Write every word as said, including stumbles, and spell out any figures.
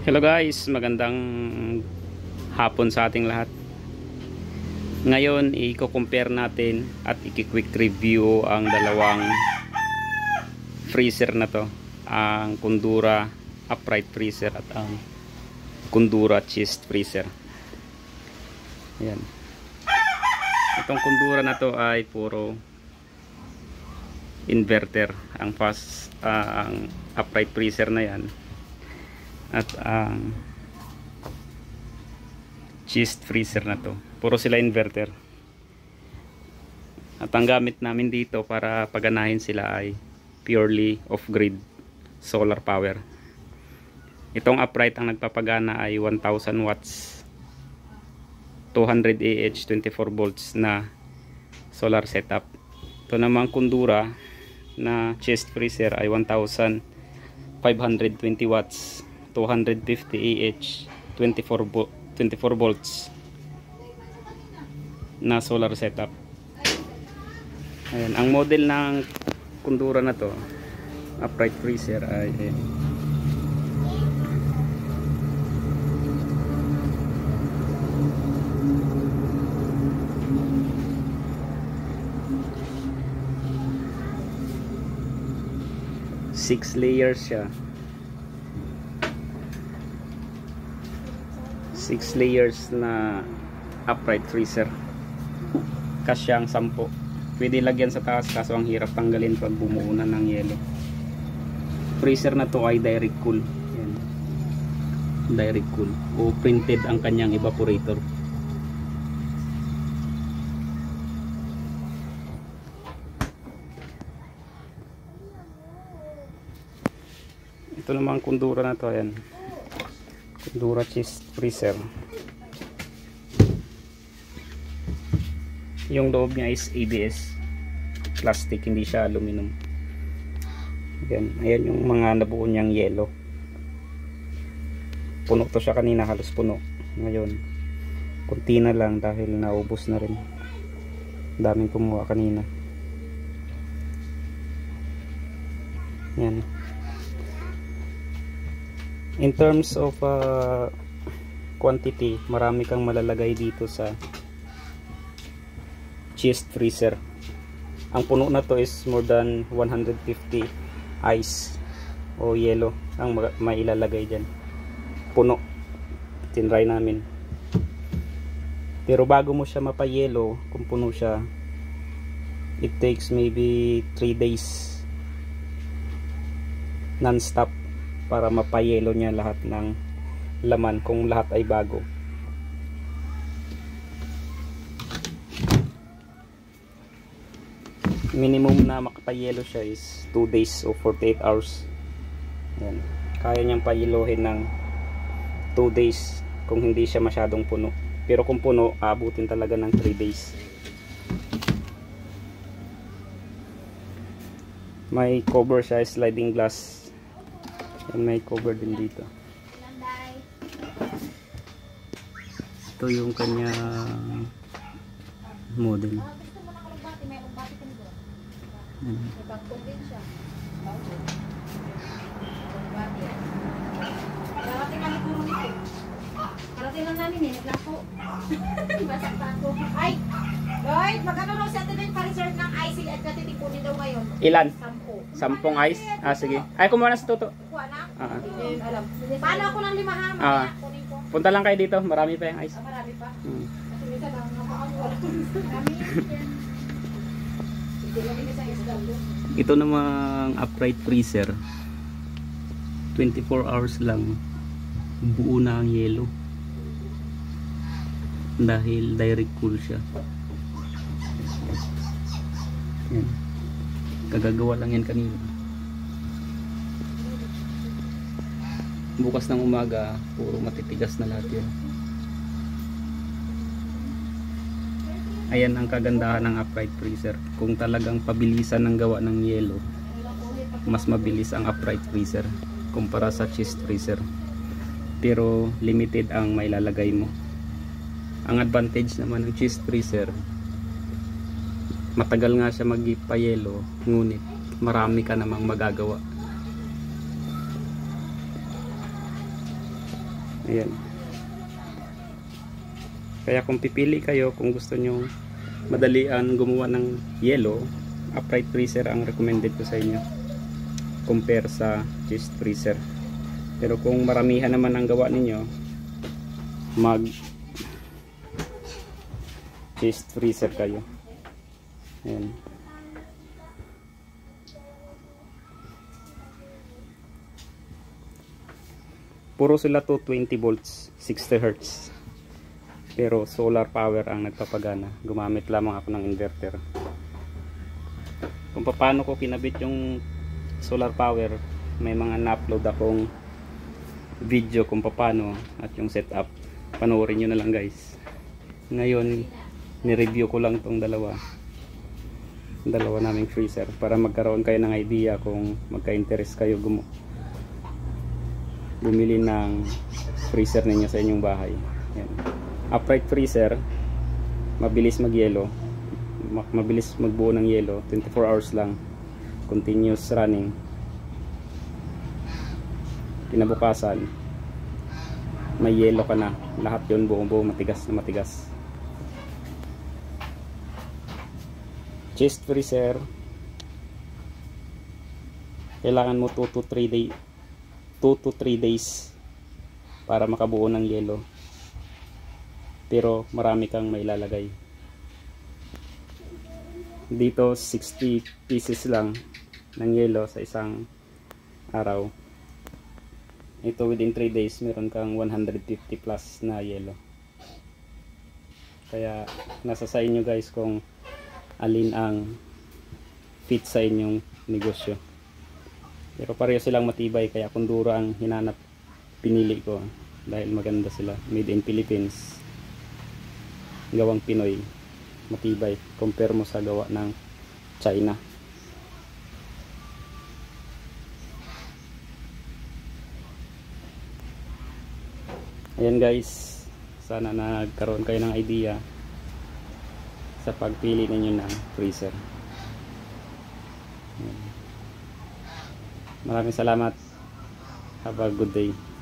Hello guys, magandang hapon sa ating lahat. Ngayon, i-compare natin at i-quick review ang dalawang freezer na to. Ang Kundura upright freezer at ang Kundura chest freezer. Yan. Itong Kundura na to ay puro inverter. Ang fast, uh, ang upright freezer na yan. At ang um, chest freezer na to puro sila inverter, at ang gamit namin dito para paganahin sila ay purely off-grid solar power. Itong upright ang nagpapagana ay one thousand watts two hundred A H twenty-four volts na solar setup. Ito namang Kundura na chest freezer ay one thousand five hundred twenty watts two hundred fifty A H twenty-four volts na solar setup. Ayan, ang model ng Kundura na to upright freezer ay eh, six layers siya. six layers na upright freezer. Kasyang sampo. Pwede lagyan sa taas kaso ang hirap tanggalin pag bumuo na ng yelo. Freezer na to ay direct cool. Yan. Direct cool. O printed ang kanyang evaporator. Ito naman ang Kundura na to. Ayan. Kundura chest freezer. Yung loob niya is A B S plastic, hindi siya aluminum. Ayan, ayan yung mga nabuo niyang yelo. Puno to siya kanina, halos puno. Ngayon kunti na lang dahil naubos na rin. Daming kumuha kanina. Yan. In terms of uh, quantity, marami kang malalagay dito sa chest freezer. Ang puno na to is more than one hundred fifty ice o yelo ang mailalagay dyan. Puno. Tinry namin. Pero bago mo siya mapayelo, kung puno siya, it takes maybe three days non-stop para mapayelo niya lahat ng laman kung lahat ay bago. Minimum na makapayelo siya is two days o forty-eight hours. Yan. Kaya niyang payelohin ng two days kung hindi siya masyadong puno. Pero kung puno, aabutin talaga ng three days. May cover siya, sliding glass. And may cover din dito. Ito yung kanyang model. Hmm. Karating lang namin eh, naglako. Basak pa ako. Ay! Lloyd, magkano daw sa atin yung pa-reserve ng ice at natitipunin daw ngayon? Ilan? Sampo. Sampung ice? Ah, sige. Ay, kumuha na sa tuto. Kuha na? Ah. Hindi alam. Paano ako ng lima ha? Ah. Punta lang kayo dito, marami pa yung ice. Ah, marami pa? Hmm. Kasi minsan lang, napakamuha lang. Marami yan. Hindi lang yung isang isang. Ito namang upright freezer, twenty-four hours lang buo na ang yelo dahil direct cool siya. Yan. Kagagawa lang yan kanina. Bukas ng umaga puro matitigas na lahat yan. Ayan ang kagandahan ng upright freezer. Kung talagang pabilisan ng gawa ng yelo, mas mabilis ang upright freezer kumpara sa chest freezer. Pero limited ang mailalagay mo. Ang advantage naman ng chest freezer, matagal nga siya magpayelo, ngunit marami ka namang magagawa. Ayan. Kaya kung pipili kayo, kung gusto nyo madalian gumawa ng yelo, upright freezer ang recommended ko sa inyo compare sa chest freezer. Pero kung maramihan naman ang gawa ninyo, mag chest freezer kayo. Ayan. Puro sila to twenty volts, sixty hertz. Pero solar power ang nagpapagana. Gumamit lamang ako ng inverter. Kung paano ko kinabit yung solar power, may mga na-upload akong video kung paano at yung setup. Panoorin nyo na lang guys. Ngayon, ni-review ko lang tong dalawa. Dalawa naming freezer para magkaroon kayo ng idea kung magka-interest kayo gumo bumili ng freezer ninyo sa inyong bahay. Yan. Upright freezer, mabilis magyelo, mabilis magbuo ng yelo, twenty-four hours lang, continuous running. Kinabukasan may yelo ka na, lahat yun buong buo matigas na matigas. Chest freezer, kailangan mo two to three day two to three days para makabuo ng yelo. Pero marami kang mailalagay. Dito sixty pieces lang ng yelo sa isang araw. Ito within three days meron kang one hundred fifty plus na yelo. Kaya nasa sa inyo guys kung alin ang fit sa inyong negosyo. Pero pareho silang matibay, kaya Kondura ang hinanap, pinili ko dahil maganda sila, made in Philippines, gawang Pinoy, matibay compare mo sa gawa ng China. Ayan guys, sana nagkaroon kayo ng idea sa pagpili ninyo ng freezer. Maraming salamat. Have a good day.